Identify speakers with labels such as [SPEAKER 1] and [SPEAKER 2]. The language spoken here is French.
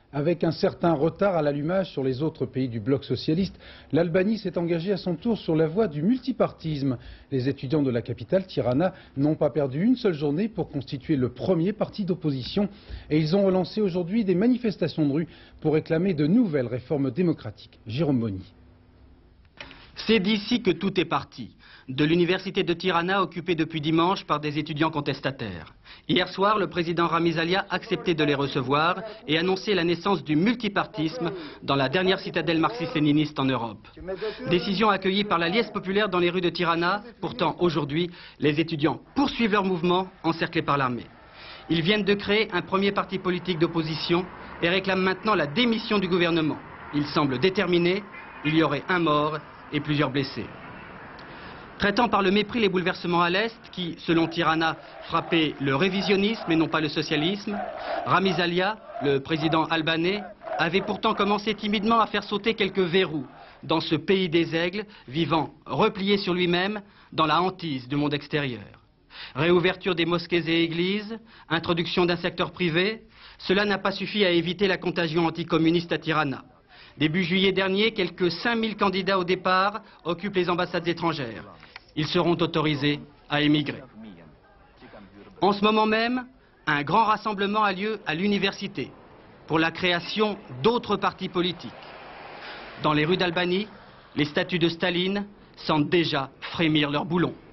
[SPEAKER 1] Avec un certain retard à l'allumage sur les autres pays du bloc socialiste, l'Albanie s'est engagée à son tour sur la voie du multipartisme. Les étudiants de la capitale, Tirana, n'ont pas perdu une seule journée pour constituer le premier parti d'opposition et ils ont relancé aujourd'hui des manifestations de rue pour réclamer de nouvelles réformes démocratiques. Jérôme Bonny.
[SPEAKER 2] C'est d'ici que tout est parti, de l'université de Tirana occupée depuis dimanche par des étudiants contestataires. Hier soir, le président Ramiz Alia acceptait de les recevoir et annonçait la naissance du multipartisme dans la dernière citadelle marxiste-léniniste en Europe. Décision accueillie par la liesse populaire dans les rues de Tirana. Pourtant, aujourd'hui, les étudiants poursuivent leur mouvement encerclés par l'armée. Ils viennent de créer un premier parti politique d'opposition et réclament maintenant la démission du gouvernement. Ils semblent déterminés, il y aurait un mort et plusieurs blessés. Traitant par le mépris les bouleversements à l'Est qui, selon Tirana, frappaient le révisionnisme et non pas le socialisme, Ramiz Alia, le président albanais, avait pourtant commencé timidement à faire sauter quelques verrous dans ce pays des aigles, vivant replié sur lui-même dans la hantise du monde extérieur. Réouverture des mosquées et églises, introduction d'un secteur privé, cela n'a pas suffi à éviter la contagion anticommuniste à Tirana. Début juillet dernier, quelques 5000 candidats au départ occupent les ambassades étrangères. Ils seront autorisés à émigrer. En ce moment même, un grand rassemblement a lieu à l'université pour la création d'autres partis politiques. Dans les rues d'Albanie, les statues de Staline sentent déjà frémir leurs boulons.